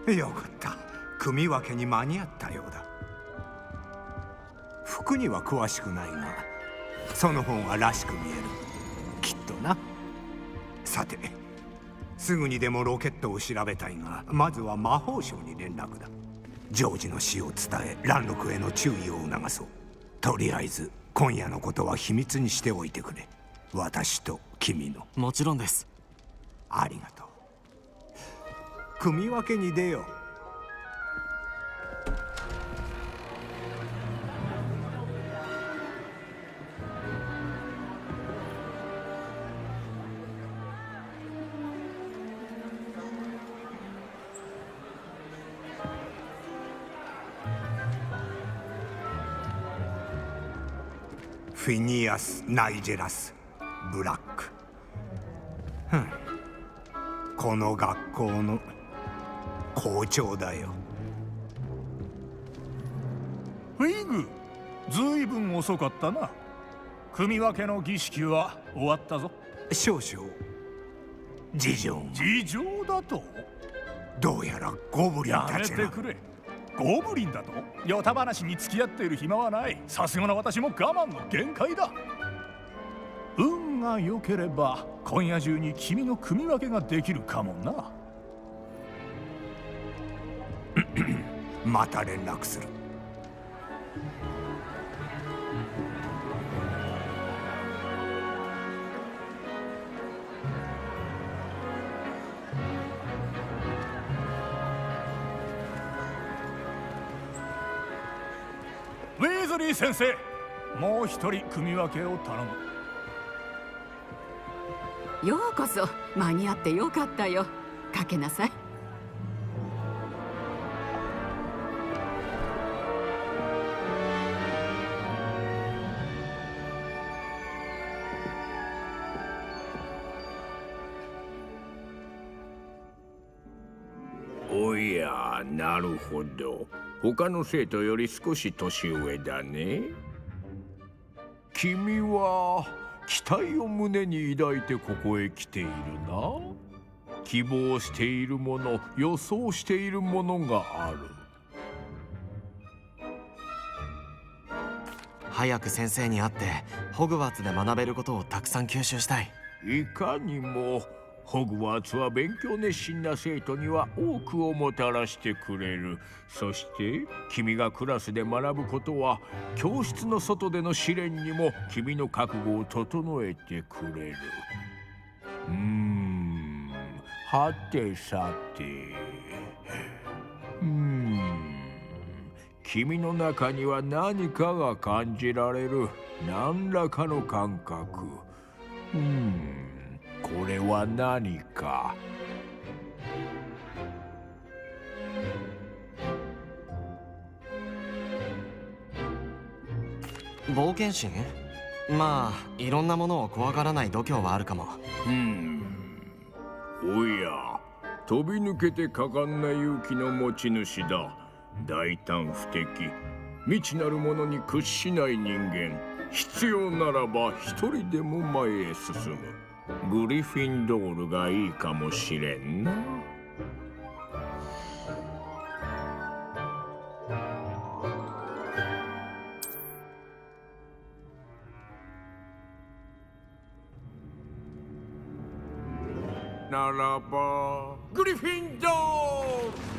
よかった。組分けに間に合ったようだ。服には詳しくないが、その方がらしく見える。きっとな。さて、すぐにでもロケットを調べたいが、まずは魔法省に連絡だ。ジョージの死を伝え、蘭禄への注意を促そう。とりあえず今夜のことは秘密にしておいてくれ。私と君の。 もちろんです。 ありがとう。組分けに出よう。フィニアス・ナイジェラス・ブラック。この学校の校長だよ。 フィグ、ずいぶん遅かったな。組分けの儀式は終わったぞ。 少々事情だと。 どうやらゴブリンたちが。 やめてくれ。ゴブリンだと？ヨタ話に付き合っている暇はない。さすがの私も我慢の限界だ。運が良ければ今夜中に君の組分けができるかもな。 また連絡する。 ウィーズリー先生、もう一人組分けを頼む。 ようこそ。間に合ってよかったよ。かけなさい。 おや、なるほど。他の生徒より少し年上だね。君は期待を胸に抱いてここへ来ているな。希望しているもの、予想しているものがある。 早く先生に会ってホグワーツで学べることをたくさん吸収したい。 いかにもホグワーツは勉強熱心な生徒には多くをもたらしてくれる。そして君がクラスで学ぶことは教室の外での試練にも君の覚悟を整えてくれる。はてさて、君の中には何かが感じられる。何らかの感覚。これは何か。 冒険心？まあいろんなものを怖がらない度胸はあるかも。 おや、飛び抜けて果敢な勇気の持ち主だ。大胆不敵、未知なるものに屈しない人間。必要ならば一人でも前へ進む。グリフィンドールがいいかもしれんな。ならばグリフィンドール。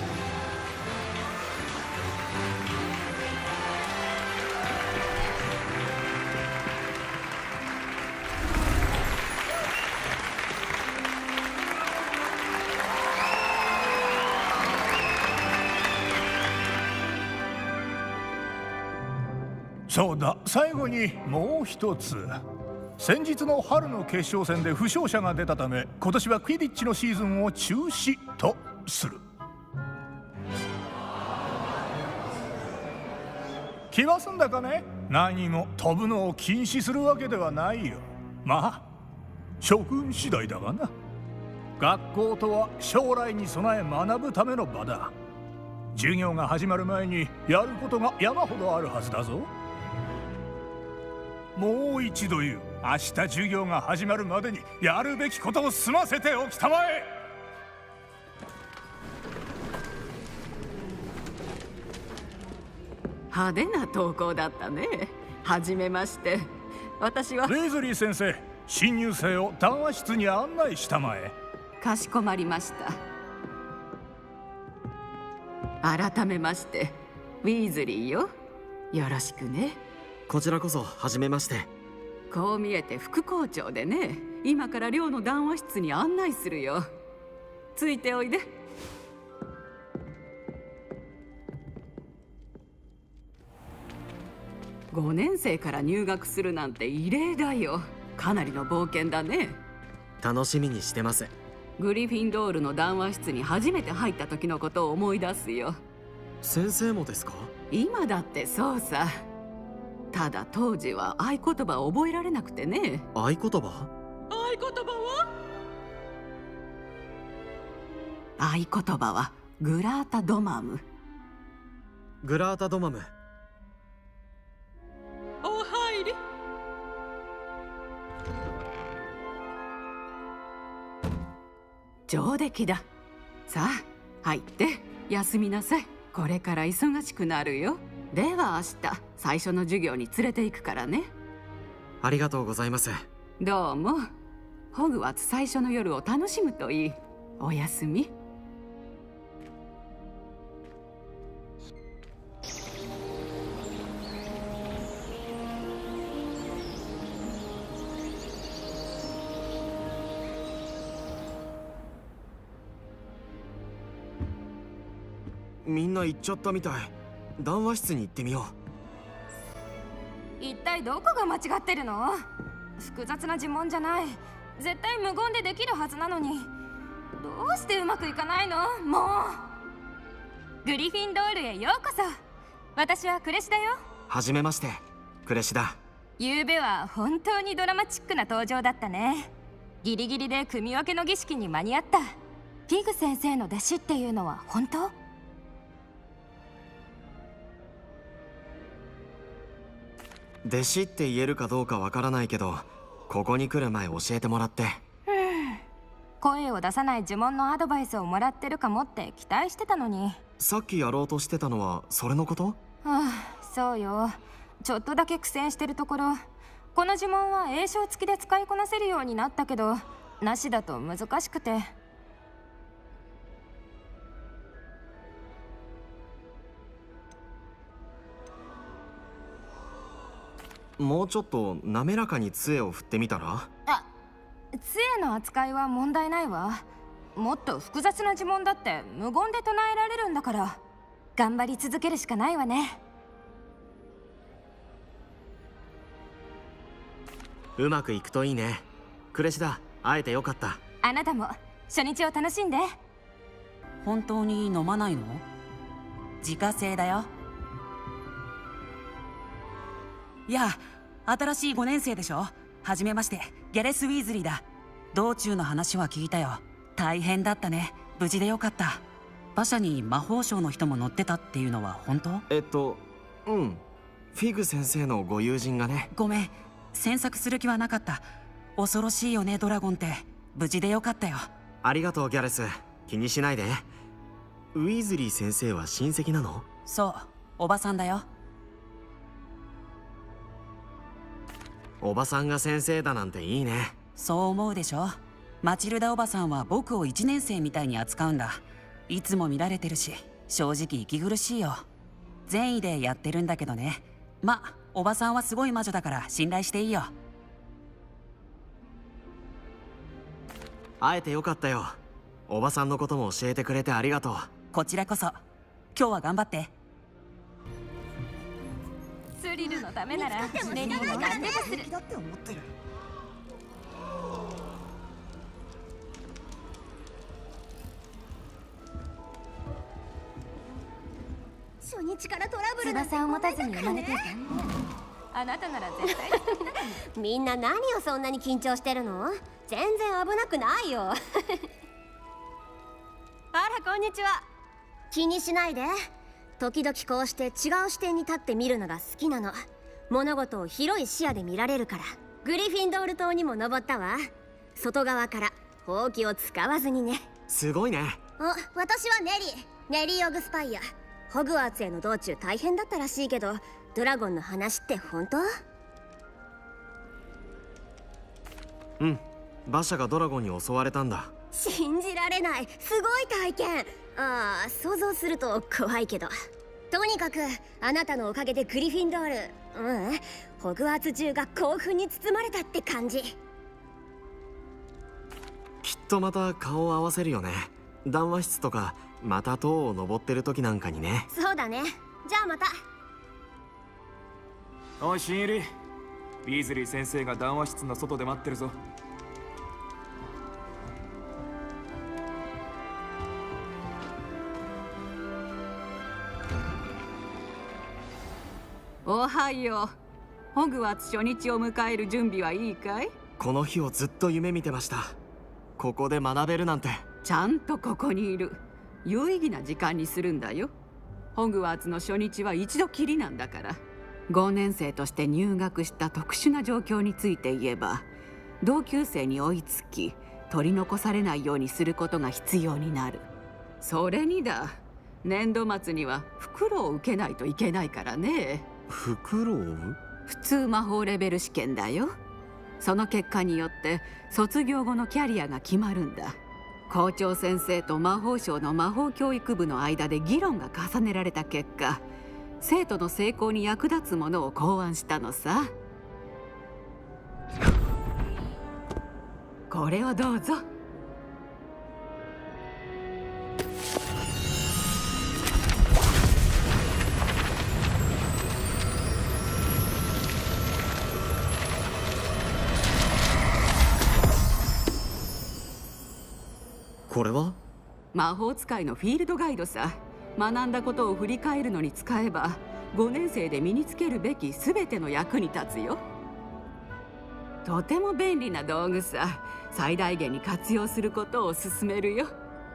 そうだ、最後にもう一つ。先日の春の決勝戦で負傷者が出たため、今年はクィディッチのシーズンを中止とする。気は済んだかね。何も飛ぶのを禁止するわけではないよ。まあ諸君次第だがな。学校とは将来に備え学ぶための場だ。授業が始まる前にやることが山ほどあるはずだぞ。もう一度言う。明日授業が始まるまでにやるべきことを済ませておきたまえ。 派手な登校だったね。はじめまして。私は。 レイズリー先生、新入生を談話室に案内したまえ。 かしこまりました。改めましてウィーズリーよ。よろしくね。 こちらこそはじめまして。 こう見えて副校長でね、今から寮の談話室に案内するよ。ついておいで。5年生から入学するなんて異例だよ。かなりの冒険だね。 楽しみにしてます。 グリフィンドールの談話室に初めて入った時のことを思い出すよ。 先生もですか？ 今だってそうさ。ただ当時は合言葉を覚えられなくてね。 合言葉？合言葉は？合言葉はグラータドマム。 グラータドマム。 お入り。上出来だ。さあ入って休みなさい。これから忙しくなるよ。では明日最初の授業に連れて行くからね。 ありがとうございます。 どうも。ホグワーツ最初の夜を楽しむといい。おやすみ。 みんな行っちゃったみたい。談話室に行ってみよう。一体どこが間違ってるの？複雑な呪文じゃない。絶対無言でできるはずなのに、どうしてうまくいかないの？もう。グリフィンドールへようこそ。私はクレシだよ。 はじめまして、クレシだ。 昨べは本当にドラマチックな登場だったね。ギリギリで組み分けの儀式に間に合った。フィグ先生の弟子っていうのは本当？ 弟子って言えるかどうかわからないけど、ここに来る前教えてもらって。 声を出さない呪文のアドバイスをもらってるかもって期待してたのに。 さっきやろうとしてたのはそれのこと？ そうよ。ちょっとだけ苦戦してるところ。この呪文は詠唱付きで使いこなせるようになったけど、なしだと難しくて。 もうちょっと滑らかに杖を振ってみたら？ 杖の扱いは問題ないわ。もっと複雑な呪文だって無言で唱えられるんだから、頑張り続けるしかないわね。 うまくいくといいね。クレシだ、会えてよかった。 あなたも初日を楽しんで。 本当に飲まないの？自家製だよ。いや、新しい5年生でしょ。はじめまして、ギャレス・ウィーズリーだ。道中の話は聞いたよ。大変だったね。無事でよかった。馬車に魔法省の人も乗ってたっていうのは本当？ うん。フィグ先生のご友人がね。 ごめん、詮索する気はなかった。恐ろしいよね、ドラゴンって。無事でよかったよ。 ありがとう、ギャレス。気にしないで。ウィーズリー先生は親戚なの？ そう、おばさんだよ。 おばさんが先生だなんていいね。 そう思うでしょ。マチルダおばさんは僕を1年生みたいに扱うんだ。いつも見られてるし、正直息苦しいよ。善意でやってるんだけどね。おばさんはすごい魔女だから信頼していいよ。 会えてよかったよ。おばさんのことも教えてくれてありがとう。 こちらこそ。今日は頑張って。 スリルのためならネリーも何でもする。 初日からトラブル翼を持たずに生まれていた。あなたなら絶対みんな何をそんなに緊張してるの？全然危なくないよ。あらこんにちは。気にしないで。時々こうして違う視点に立って見るのが好きなの。物事を広い視野で見られるから。グリフィンドール島にも登ったわ。外側からほうきを使わずにね。 すごいね。 私はネリー・オグスパイア。 ホグワーツへの道中大変だったらしいけど、ドラゴンの話って本当？ うん、馬車がドラゴンに襲われたんだ。 信じられない、すごい体験。ああ、想像すると怖いけど。とにかくあなたのおかげでグリフィンドール、ホグワーツ中が興奮に包まれたって感じ。 きっとまた顔を合わせるよね。談話室とかまた塔を登ってる時なんかにね。 そうだね。じゃあまた。 おい新入り、ウィーズリー先生が談話室の外で待ってるぞ。 おはよう。ホグワーツ初日を迎える準備はいいかい？ この日をずっと夢見てました。ここで学べるなんて。 ちゃんとここにいる。有意義な時間にするんだよ。ホグワーツの初日は一度きりなんだから。5年生として入学した特殊な状況について言えば、同級生に追いつき取り残されないようにすることが必要になる。それにだ、年度末には復路を受けないといけないからね。 復路？ 普通魔法レベル試験だよ。その結果によって卒業後のキャリアが決まるんだ。校長先生と魔法省の魔法教育部の間で議論が重ねられた結果、生徒の成功に役立つものを考案したのさ。これをどうぞ。 これは？ 魔法使いのフィールドガイドさ。学んだことを振り返るのに使えば、5年生で身につけるべき全ての役に立つよ。とても便利な道具さ。最大限に活用することを勧めるよ。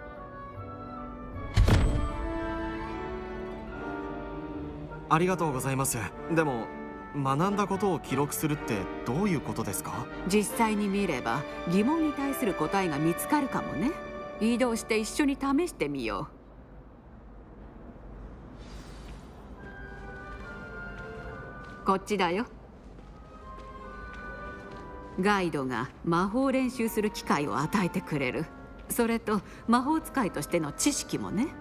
ありがとうございます。でも学んだことを記録するってどういうことですか？ 実際に見れば疑問に対する答えが見つかるかもね。移動して一緒に試してみよう。こっちだよ。ガイドが魔法練習する機会を与えてくれる。それと魔法使いとしての知識もね。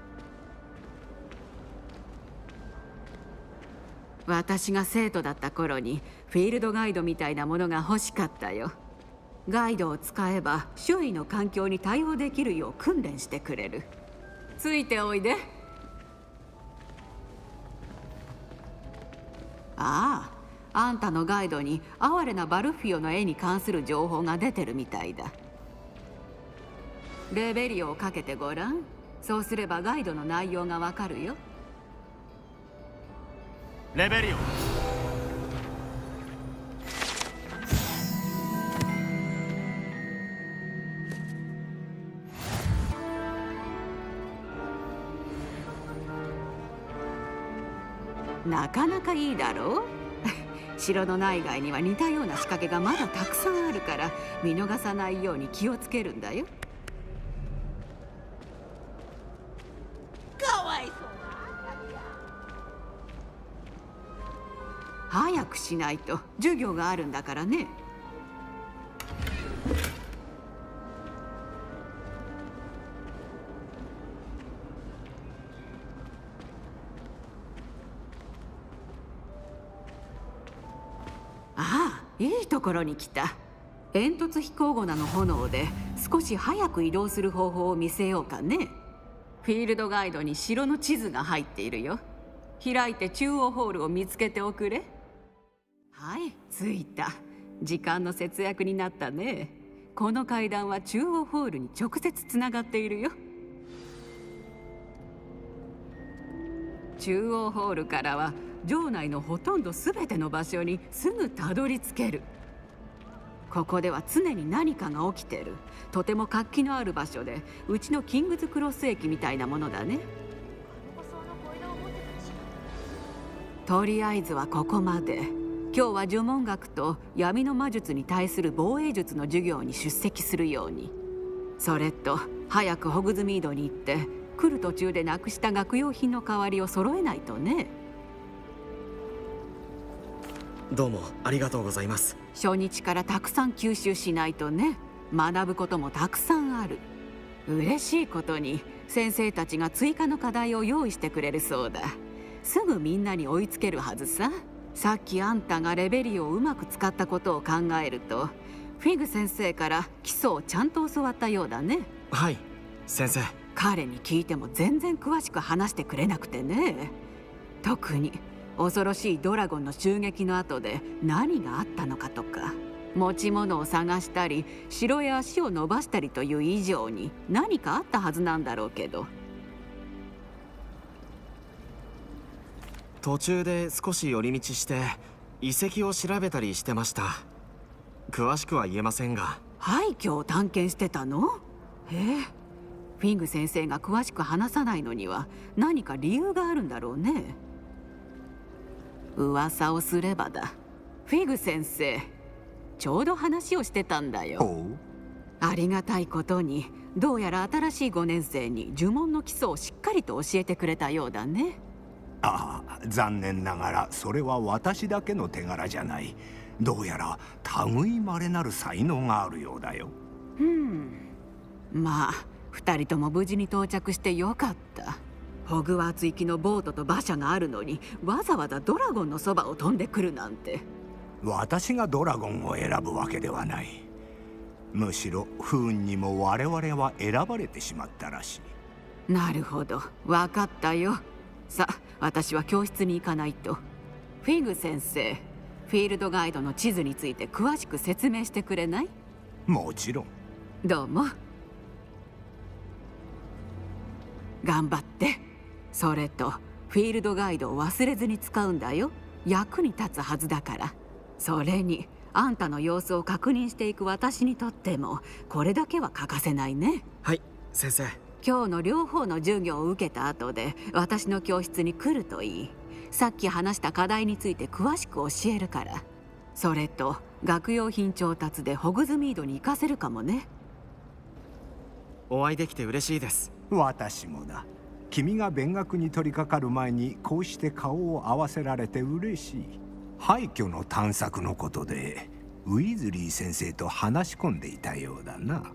私が生徒だった頃にフィールドガイドみたいなものが欲しかったよ。ガイドを使えば周囲の環境に対応できるよう訓練してくれる。ついておいで。あんたのガイドに哀れなバルフィオの絵に関する情報が出てるみたいだ。レベリオをかけてごらん。そうすればガイドの内容がわかるよ。 レベリオ。 なかなかいいだろう。城の内外には似たような仕掛けがまだたくさんあるから、見逃さないように気をつけるんだよ。かわいそう。早くしないと授業があるんだからね。いいところに来た。煙突飛行罠の炎で少し早く移動する方法を見せようかね。フィールドガイドに城の地図が入っているよ。開いて中央ホールを見つけておくれ。はい、着いた。時間の節約になったね。この階段は中央ホールに直接つながっているよ。中央ホールからは城内のほとんど全ての場所にすぐたどり着ける。ここでは常に何かが起きてる。とても活気のある場所で、うちのキングズクロス駅みたいなものだね。とりあえずはここまで。今日は呪文学と闇の魔術に対する防衛術の授業に出席するように。それと早くホグズミードに行って来る途中でなくした学用品の代わりを揃えないとね。 どうもありがとうございます。 初日からたくさん吸収しないとね。学ぶこともたくさんある。嬉しいことに先生たちが追加の課題を用意してくれるそうだ。すぐみんなに追いつけるはずさ。さっきあんたがレベリオをうまく使ったことを考えると、フィグ先生から基礎をちゃんと教わったようだね。 はい先生。 彼に聞いても全然詳しく話してくれなくてね。特に恐ろしいドラゴンの襲撃の後で何があったのかとか、持ち物を探したり城へ足を伸ばしたりという以上に何かあったはずなんだろうけど。 途中で少し寄り道して遺跡を調べたりしてました。詳しくは言えませんが。 廃墟を探検してたの？フィング先生が詳しく話さないのには何か理由があるんだろうね。噂をすればだ、フィグ先生ちょうど話をしてたんだよ。ありがたいことにどうやら新しい5年生に呪文の基礎をしっかりと教えてくれたようだね。 ああ、残念ながらそれは私だけの手柄じゃない。どうやら類いまれなる才能があるようだよ。 まあ2人とも無事に到着してよかった。ホグワーツ行きのボートと馬車があるのにわざわざドラゴンのそばを飛んでくるなんて。 私がドラゴンを選ぶわけではない。むしろ不運にも我々は選ばれてしまったらしい。なるほど、分かったよ。さあ私は教室に行かないと。フィグ先生、フィールドガイドの地図について詳しく説明してくれない？ もちろん。 どうも。頑張って。それとフィールドガイドを忘れずに使うんだよ。役に立つはずだから。それにあんたの様子を確認していく私にとってもこれだけは欠かせないね。 はい先生。 今日の両方の授業を受けた後で私の教室に来るといい。さっき話した課題について詳しく教えるから。それと学用品調達でホグズミードに行かせるかもね。 お会いできて嬉しいです。 私もだ。君が勉学に取り掛かる前にこうして顔を合わせられて嬉しい。廃墟の探索のことでウィズリー先生と話し込んでいたようだな。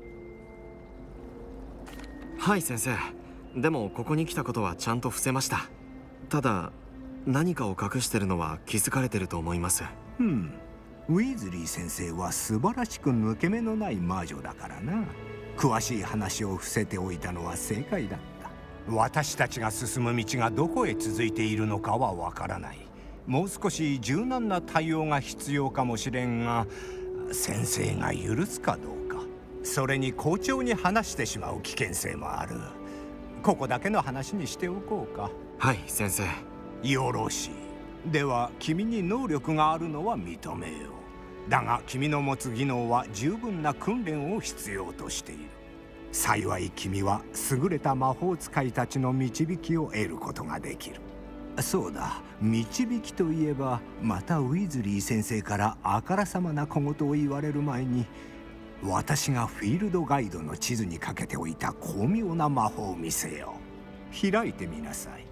はい先生。でもここに来たことはちゃんと伏せました。ただ何かを隠してるのは気づかれてると思います。 ウィズリー先生は素晴らしく抜け目のない魔女だからな。詳しい話を伏せておいたのは正解だった。私たちが進む道がどこへ続いているのかはわからない。もう少し柔軟な対応が必要かもしれんが、先生が許すかどうか。それに校長に話してしまう危険性もある。ここだけの話にしておこうか。 はい先生。 よろしい。では君に能力があるのは認めよう。だが君の持つ技能は十分な訓練を必要としている。幸い君は優れた魔法使いたちの導きを得ることができる。そうだ、導きといえばまたウィズリー先生からあからさまな小言を言われる前に、私がフィールドガイドの地図にかけておいた巧妙な魔法を見せよう。開いてみなさい。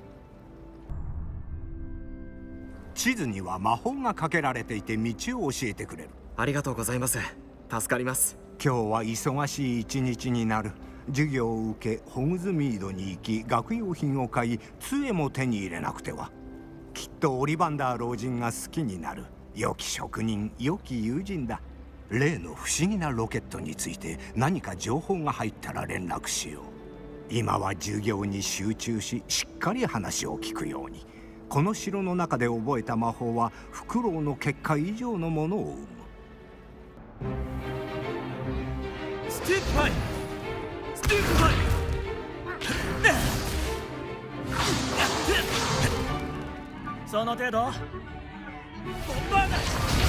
地図には魔法がかけられていて道を教えてくれる。 ありがとうございます。助かります。 今日は忙しい一日になる。授業を受けホグズミードに行き学用品を買い、杖も手に入れなくては。きっとオリバンダー老人が好きになる良き職人、良き友人だ。例の不思議なロケットについて何か情報が入ったら連絡しよう。今は授業に集中し、しっかり話を聞くように。この城の中で覚えた魔法はフクロウの結果以上のものを生む。 スティックファイスティックファイその程度。ボンバーダ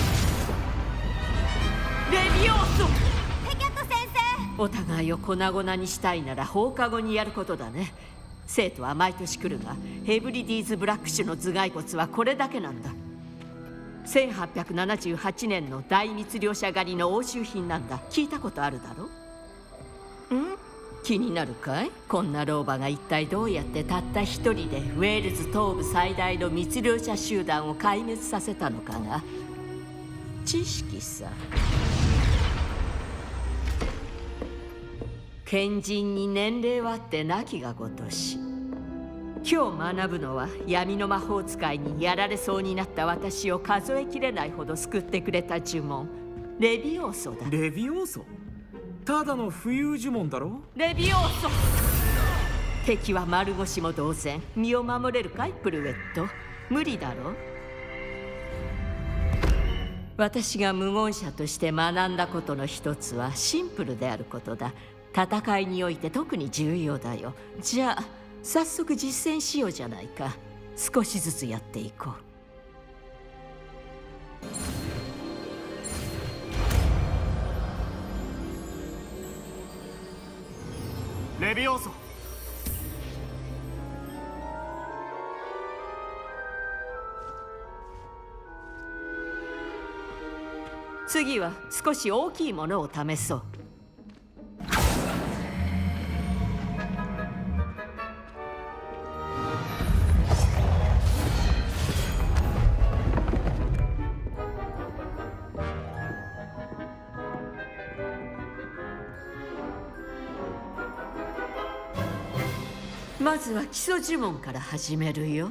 レビオーソ。 ヘキャット先生。 お互いを粉々にしたいなら放課後にやることだね。生徒は毎年来るが、ヘブリディーズ・ブラック種の頭蓋骨はこれだけなんだ。1878年の大密猟者狩りの押収品なんだ。聞いたことあるだろ？ 気になるかい？こんな老婆が一体どうやってたった一人でウェールズ東部最大の密猟者集団を壊滅させたのかが知識さ。賢人に年齢はあって亡きがごとし。今日学ぶのは闇の魔法使いにやられそうになった私を数えきれないほど救ってくれた呪文レビオーソだ。 レビオーソ？ただの浮遊呪文だろ。 レビオーソ。敵は丸腰も同然。身を守れるかいプルウェット？無理だろ。私が無言者として学んだことの一つはシンプルであることだ。戦いにおいて特に重要だよ。じゃあ早速実践しようじゃないか。少しずつやっていこう。レビオーソ。 次は少し大きいものを試そう。まずは基礎呪文から始めるよ。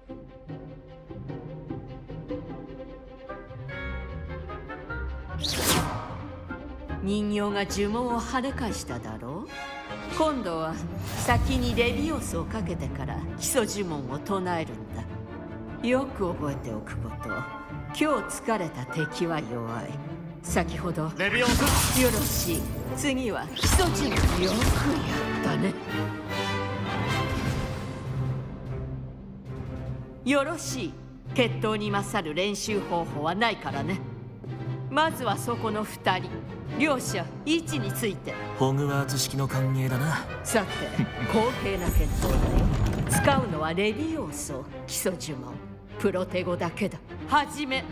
人形が呪文を跳ね返しただろう。今度は先にレビオスをかけてから基礎呪文を唱えるんだ。よく覚えておくこと。今日疲れた敵は弱い。先ほどレビオス。 よろしい。次は基礎呪文。よくやったね。よろしい。決闘に勝る練習方法はないからね。まずはそこの2人、両者位置について。 ホグワーツ式の歓迎だな。 さて公平な決闘だよ。使うのはレビオーソ、基礎呪文、プロテゴだけだ。はじめ。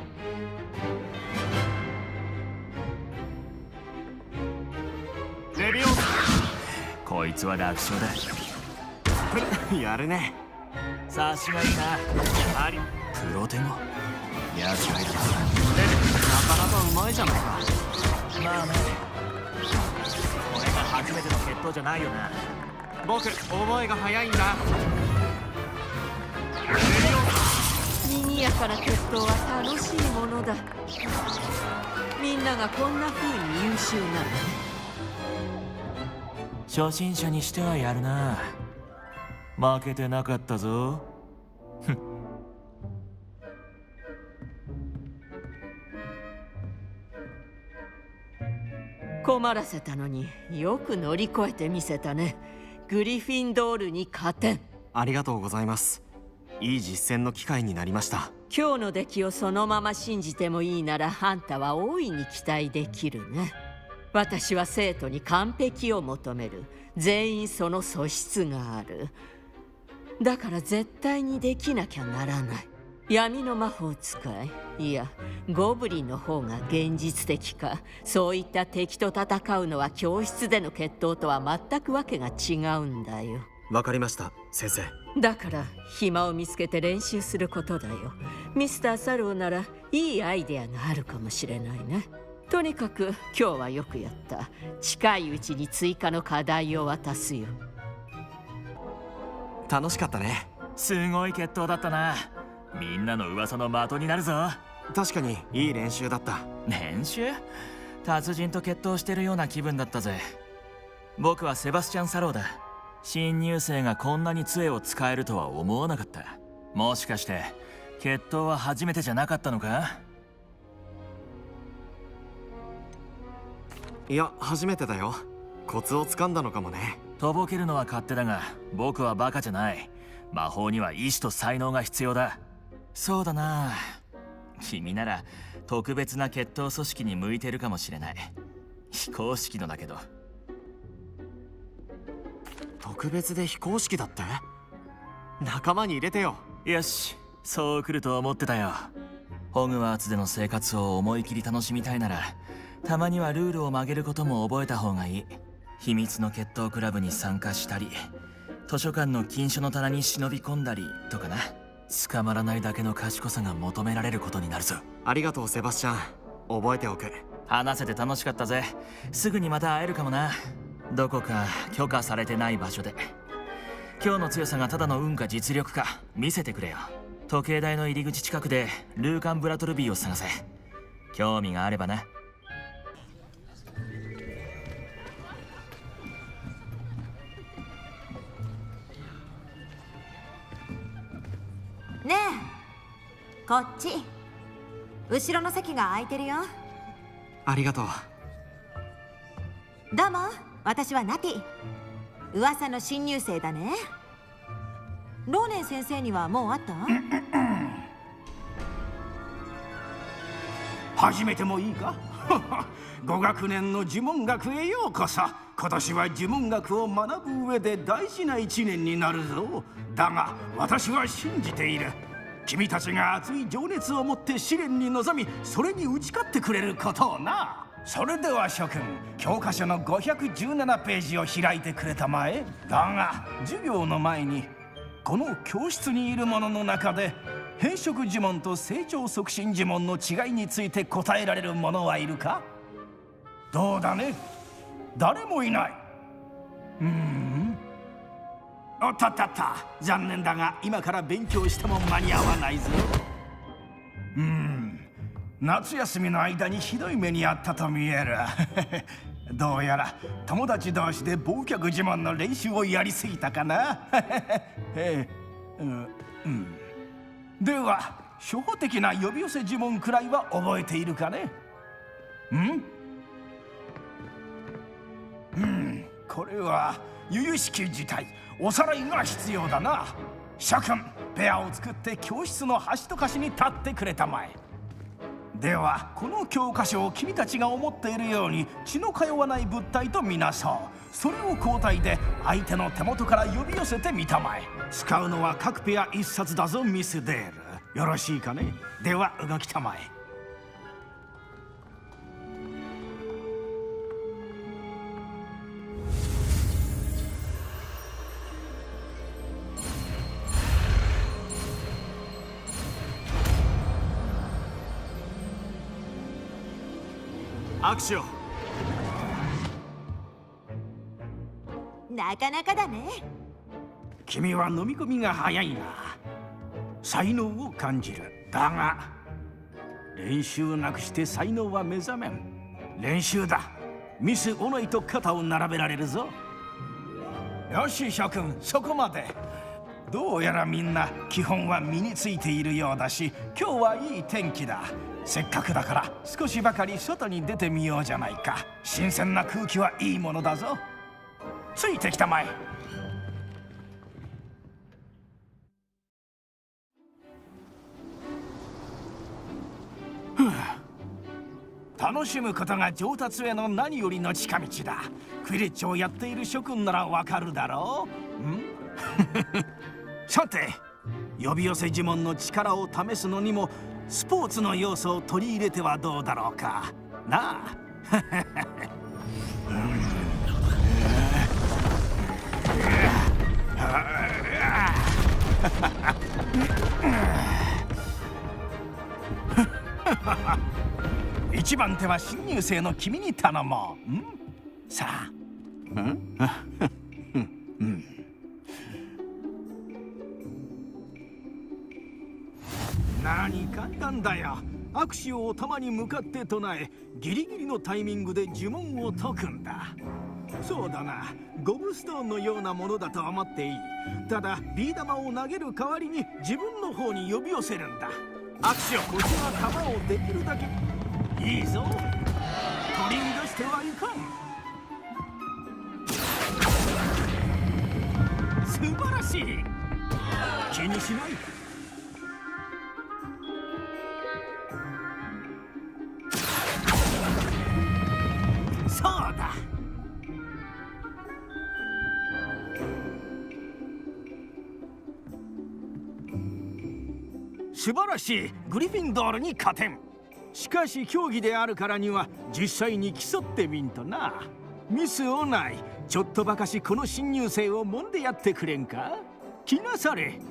レビオーソ。こいつは楽勝だ。 やるね。 さすがいいな。ありプロテゴ。やつがいるな。 なかなかうまいじゃないか。 まあね。これが初めての決闘じゃないよな。 僕覚えが早いんだ。 賑やかな決闘は楽しいものだ。みんながこんな風に優秀なのね。 初心者にしてはやるな。負けてなかったぞ。 困らせたのによく乗り越えてみせたね。グリフィンドールに勝てん。 ありがとうございます。いい実践の機会になりました。 今日の出来をそのまま信じてもいいならあんたは大いに期待できるね。私は生徒に完璧を求める。全員その素質がある。だから絶対にできなきゃならない。闇の魔法使い、いやゴブリンの方が現実的か。そういった敵と戦うのは教室での決闘とは全くわけが違うんだよ。 わかりました先生。 だから暇を見つけて練習することだよ。ミスター・サローならいいアイデアがあるかもしれないね。とにかく今日はよくやった。近いうちに追加の課題を渡すよ。 楽しかったね。 すごい決闘だったな。みんなの噂の的になるぞ。 確かにいい練習だった。 練習？達人と決闘してるような気分だったぜ。僕はセバスチャン・サローだ。新入生がこんなに杖を使えるとは思わなかった。もしかして決闘は初めてじゃなかったのか？ いや初めてだよ。コツをつかんだのかもね。 とぼけるのは勝手だが僕はバカじゃない。魔法には意志と才能が必要だ。そうだな。君なら特別な決闘組織に向いてるかもしれない。非公式のだけど。 特別で非公式だって？仲間に入れてよ。 よし、そう来ると思ってたよ。ホグワーツでの生活を思い切り楽しみたいならたまにはルールを曲げることも覚えた方がいい。 秘密の決闘クラブに参加したり、図書館の禁書の棚に忍び込んだりとかな。捕まらないだけの賢さが求められることになるぞ。 ありがとうセバスチャン、覚えておく。 話せて楽しかったぜ。すぐにまた会えるかもな。どこか許可されてない場所で。今日の強さがただの運か実力か見せてくれよ。時計台の入り口近くでルーカン・ブラトルビーを探せ。興味があればな。 ねえ、こっち後ろの席が空いてるよ。 ありがとう。 どうも、私はナティ。噂の新入生だね。ローネン先生にはもう会った？ 始めてもいいか5学年の呪文学へようこそ。今年は呪文学を学ぶ上で大事な1年になるぞ。だが私は信じている。君たちが熱い情熱を持って試練に臨み、それに打ち勝ってくれることをな。それでは諸君、教科書の517ページを開いてくれたまえ。だが授業の前に、この教室にいる者の中で変色呪文と成長促進呪文の違いについて答えられる者はいるか？どうだね、誰もいない。おったったった、残念だが今から勉強しても間に合わないぞ。夏休みの間にひどい目に遭ったと見えるどうやら友達同士で忘却呪文の練習をやりすぎたかなでは初歩的な呼び寄せ呪文くらいは覚えているかね？これは由々しき事態。おさらいが必要だな。諸君、ペアを作って教室の端と端に立ってくれたまえ。ではこの教科書を君たちが思っているように血の通わない物体とみなそう。それを交代で相手の手元から呼び寄せてみたまえ。使うのは各ペア1冊だぞミス・デール。よろしいかね？では動きたまえ。 握手を。 なかなかだね。 君は飲み込みが早いな。才能を感じる。だが練習なくして才能は目覚めん。練習だ。ミス・オノイと肩を並べられるぞ。よし諸君、そこまで。どうやらみんな基本は身についているようだし、今日はいい天気だ。せっかくだから少しばかり外に出てみようじゃないか。新鮮な空気はいいものだぞ。ついてきたまえ。楽しむことが上達への何よりの近道だ。クィリッチをやっている諸君ならわかるだろう。さて、呼び寄せ呪文の力を試すのにもスポーツの要素を取り入れてはどうだろうかなあ。一番手は新入生の君に頼もう。さあ。何簡単だよ。握手をお玉に向かって唱え、ギリギリのタイミングで呪文を解くんだ。そうだな、ゴブストーンのようなものだと思っていい。ただビー玉を投げる代わりに自分の方に呼び寄せるんだ。握手をこちら玉をできるだけいいぞ。取り乱してはいかん。素晴らしい。気にしない。そうだ。素晴らしい。グリフィンドールに勝てん。しかし競技であるからには実際に競ってみんとな。 ミスオナイ、ちょっとばかしこの新入生を揉んでやってくれんか。来なされ。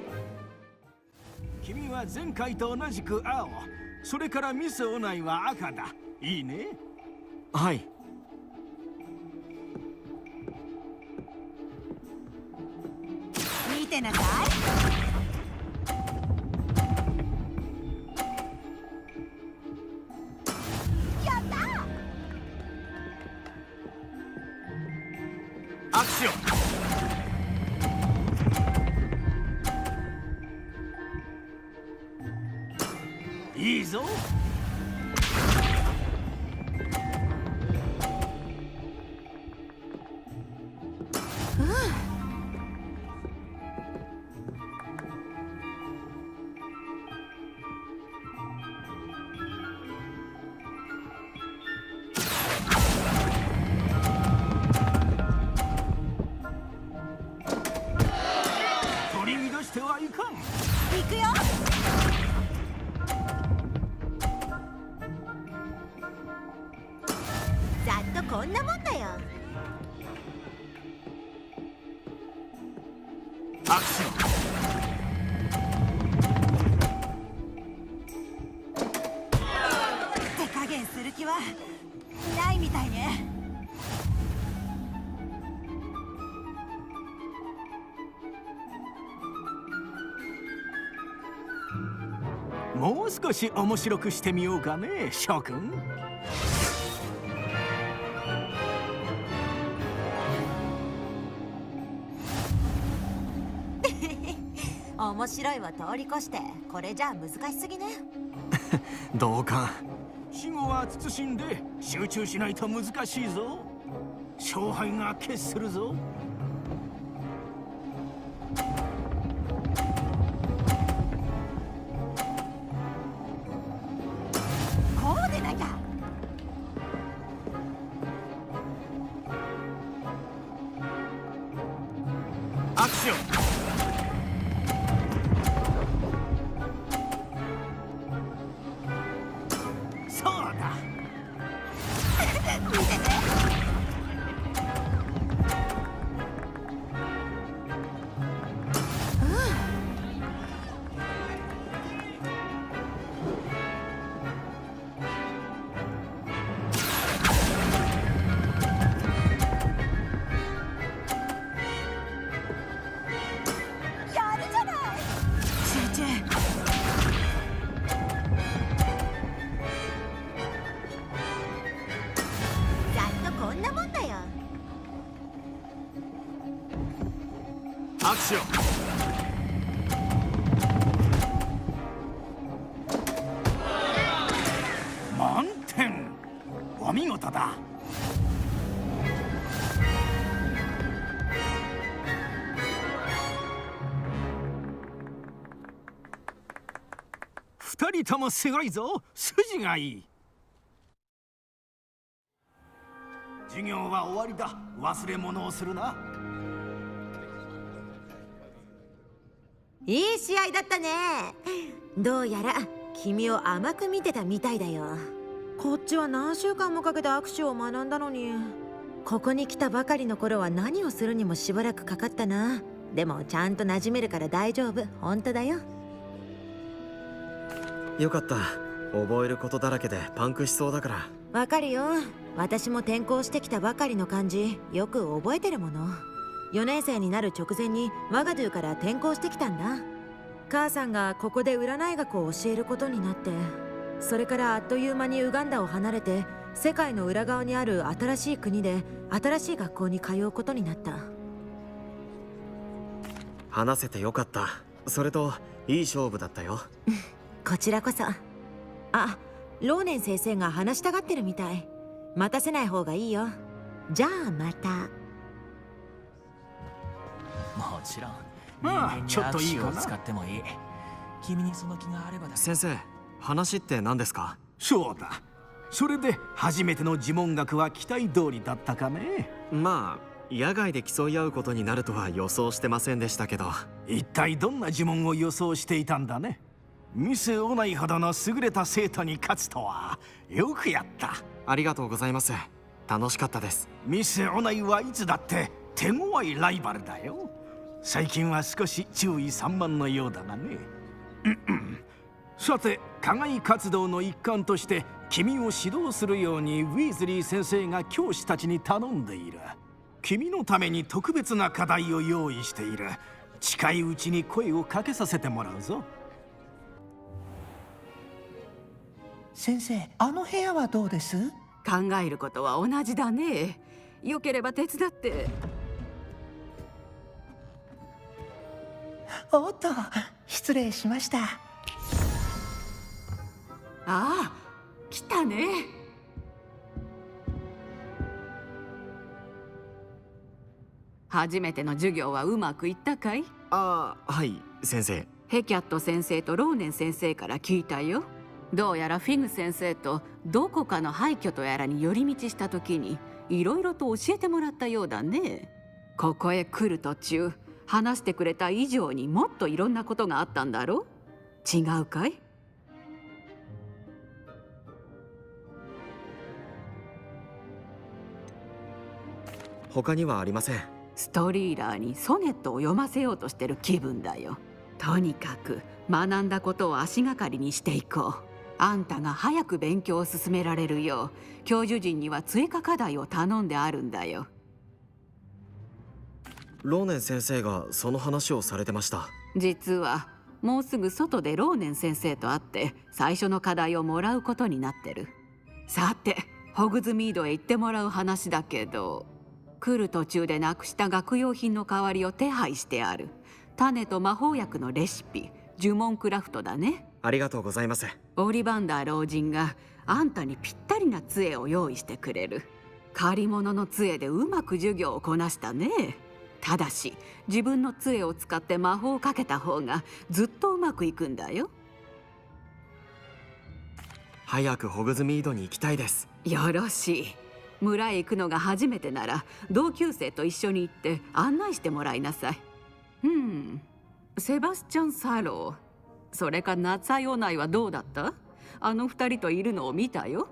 君は前回と同じく青、それからミスオナイは赤だ。いいね。 はい。 見てなさい。やった。 アクション。いいぞ。取り乱してはいかん。 行くよ。ざっとこんなもんだよ。 アクション。 手加減する気はないみたいね。 もう少し面白くしてみようかね、諸君。 面白いを通り越してこれじゃ難しすぎね。 同感。 死後は慎んで集中しないと難しいぞ。勝敗が決するぞ。 こうでなきゃ。 アクション。そうだ。 見てて。やるじゃない。集中。ざっとこんなもんだよ。 アクション。満点。お見事だ。二人ともすごいぞ。筋がいい。授業は終わりだ。忘れ物をするな。 いい試合だったね。どうやら君を甘く見てたみたいだよ。こっちは何週間もかけて握手を学んだのに、ここに来たばかりの頃は何をするにもしばらくかかったな。でもちゃんと馴染めるから大丈夫。本当だよ。 よかった。覚えることだらけでパンクしそうだから。 わかるよ。私も転校してきたばかりの感じよく覚えてるもの。4年生になる直前にワガドゥから転校してきたんだ。母さんがここで占い学を教えることになって、それからあっという間にウガンダを離れて世界の裏側にある新しい国で新しい学校に通うことになった。 話せてよかった。それといい勝負だったよ。 こちらこそ。あ、ローネン先生が話したがってるみたい。待たせない方がいいよ。じゃあまた。 もちろん。 まあちょっといいかな。 使ってもいい。君にその気があればだ。 先生、話って何ですか？ そうだ。それで初めての呪文学は期待通りだったかね。 まあ野外で競い合うことになるとは予想してませんでしたけど。 一体どんな呪文を予想していたんだね。ミスオナイほどの優れた生徒に勝つとは。よくやった。 ありがとうございます。 楽しかったです。 ミス・オナイはいつだって手強いライバルだよ。最近は少し注意散漫のようだがね。さて、課外活動の一環として君を指導するようにウィーズリー先生が教師たちに頼んでいる。君のために特別な課題を用意している。近いうちに声をかけさせてもらうぞ。 先生、あの部屋はどうです？ 考えることは同じだね。よければ手伝って。 おっと、失礼しました。 ああ、来たね。初めての授業はうまくいったかい？ はい、先生。 ヘキャット先生とローネン先生から聞いたよ。どうやらフィグ先生とどこかの廃墟とやらに寄り道した時にいろいろと教えてもらったようだね。ここへ来る途中、話してくれた以上にもっといろんなことがあったんだろう？違うかい？ 他にはありません。 ストリーラーにソネットを読ませようとしてる気分だよ。とにかく学んだことを足がかりにしていこう。あんたが早く勉強を進められるよう教授陣には追加課題を頼んであるんだよ。 ローネン先生がその話をされてました。 実はもうすぐ外でローネン先生と会って最初の課題をもらうことになってる。さて、ホグズミードへ行ってもらう話だけど、来る途中でなくした学用品の代わりを手配してある。種と魔法薬のレシピ、呪文クラフトだね。 ありがとうございます。 オリバンダー老人があんたにぴったりな杖を用意してくれる。借り物の杖でうまく授業をこなしたね。ただし自分の杖を使って魔法をかけた方がずっとうまくいくんだよ。 早くホグズミードに行きたいです。 よろしい。村へ行くのが初めてなら同級生と一緒に行って案内してもらいなさい。セバスチャン・サロー、それかナツァイ・オナイはどうだった？あの二人といるのを見たよ。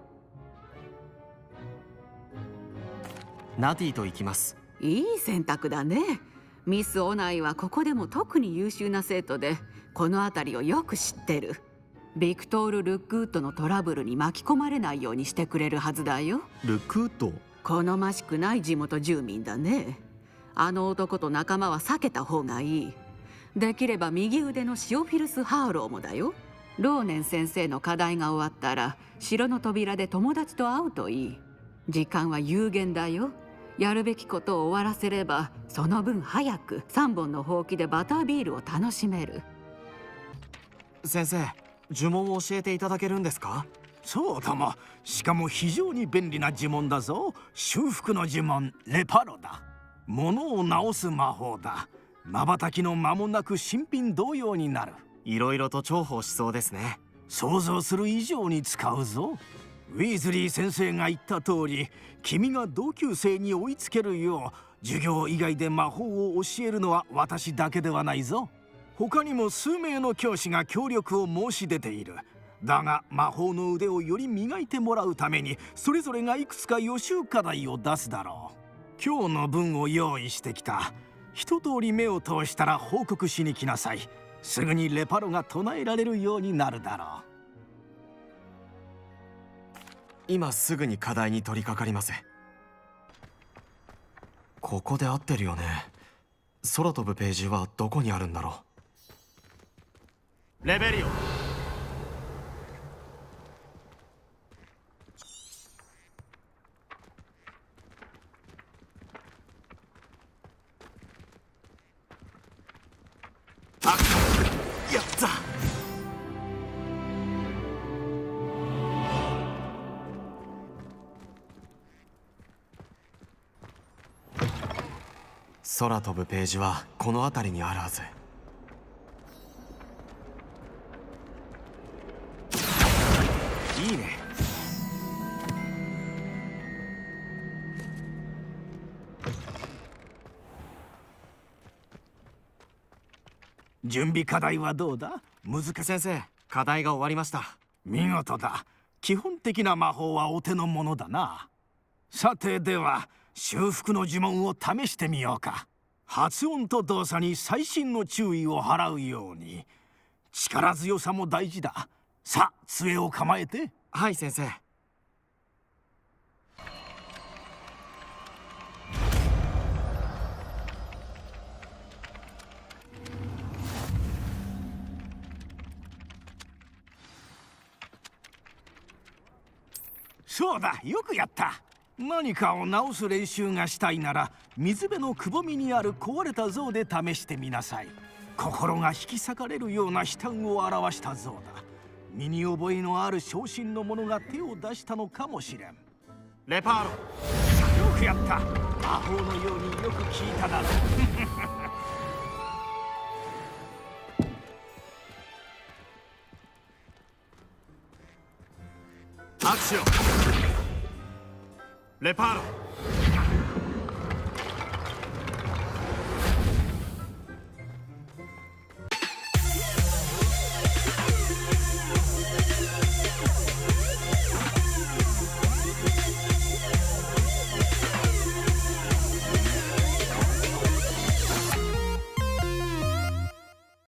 ナティと行きます。 いい選択だね。ミス・オナイはここでも特に優秀な生徒でこの辺りをよく知ってる。ビクトール・ルックウッドのトラブルに巻き込まれないようにしてくれるはずだよ。 ルックウッド？ 好ましくない地元住民だね。あの男と仲間は避けた方がいい。できれば右腕のシオフィルス・ハーローもだよ。ローネン先生の課題が終わったら城の扉で友達と会うといい。時間は有限だよ。やるべきことを終わらせればその分早く3本のほうきでバタービールを楽しめる。 先生、呪文を教えていただけるんですか？ そうだも。しかも非常に便利な呪文だぞ。修復の呪文レパロだ。物を治す魔法だ。瞬きの間もなく新品同様になる。 いろいろと重宝しそうですね。 想像する以上に使うぞ。ウィーズリー先生が言った通り、君が同級生に追いつけるよう授業以外で魔法を教えるのは私だけではないぞ。他にも数名の教師が協力を申し出ている。だが魔法の腕をより磨いてもらうためにそれぞれがいくつか予習課題を出すだろう。今日の分を用意してきた。一通り目を通したら報告しに来なさい。すぐにレパロが唱えられるようになるだろう。 今すぐに課題に取り掛かります。ここで合ってるよね。空飛ぶページはどこにあるんだろう。レベリオ。やった。空飛ぶページはこの辺りにあるはず。いいね。 準備課題はどうだ？ 先生、課題が終わりました。 見事だ。基本的な魔法はお手の物だな。 さてでは修復の呪文を試してみようか。発音と動作に細心の注意を払うように。力強さも大事だ。さあ杖を構えて。 はい先生。 そうだ、よくやった。何かを直す練習がしたいなら水辺のくぼみにある壊れた像で試してみなさい。心が引き裂かれるような悲嘆を表した像だ。身に覚えのある昇進の者が手を出したのかもしれん。 レパーロ。 よくやった。魔法のようによく聞いただろう。 アクション。レパーロ。